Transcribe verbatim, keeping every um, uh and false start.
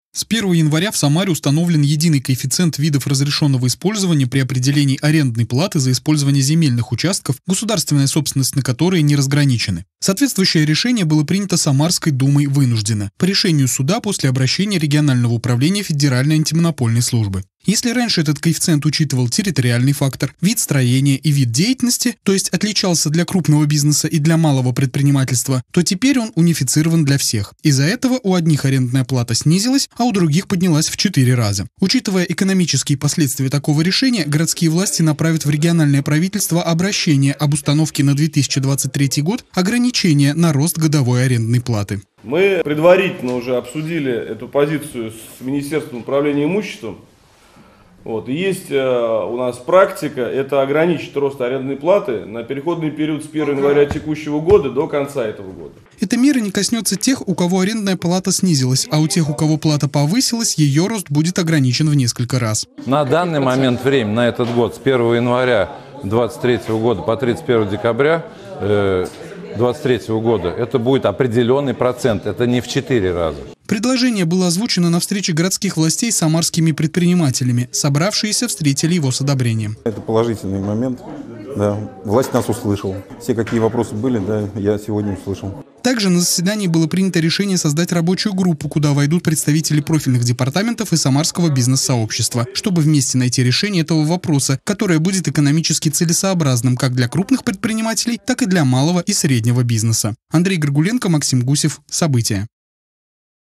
С первого января в Самаре установлен единый коэффициент видов разрешенного использования при определении арендной платы за использование земельных участков, государственная собственность на которые не разграничены. Соответствующее решение было принято Самарской думой вынужденно, по решению суда после обращения регионального управления Федеральной антимонопольной службы. Если раньше этот коэффициент учитывал территориальный фактор, вид строения и вид деятельности, то есть отличался для крупного бизнеса и для малого предпринимательства, то теперь он унифицирован для всех. Из-за этого у одних арендная плата снизилась, а у других поднялась в четыре раза. Учитывая экономические последствия такого решения, городские власти направят в региональное правительство обращение об установке на две тысячи двадцать третий год ограничения на рост годовой арендной платы. Мы предварительно уже обсудили эту позицию с Министерством управления имуществом. Вот. И есть э, у нас практика, это ограничить рост арендной платы на переходный период с первого января текущего года до конца этого года. Эта мера не коснется тех, у кого арендная плата снизилась, а у тех, у кого плата повысилась, ее рост будет ограничен в несколько раз. На данный момент времени, на этот год, с первого января две тысячи двадцать третьего года по тридцать первое декабря две тысячи двадцать третьего года, это будет определенный процент, это не в четыре раза. Предложение было озвучено на встрече городских властей с самарскими предпринимателями. Собравшиеся встретили его с одобрением. Это положительный момент. Да. Власть нас услышала. Все, какие вопросы были, да, я сегодня услышал. Также на заседании было принято решение создать рабочую группу, куда войдут представители профильных департаментов и самарского бизнес-сообщества, чтобы вместе найти решение этого вопроса, которое будет экономически целесообразным как для крупных предпринимателей, так и для малого и среднего бизнеса. Андрей Горгуленко, Максим Гусев. События.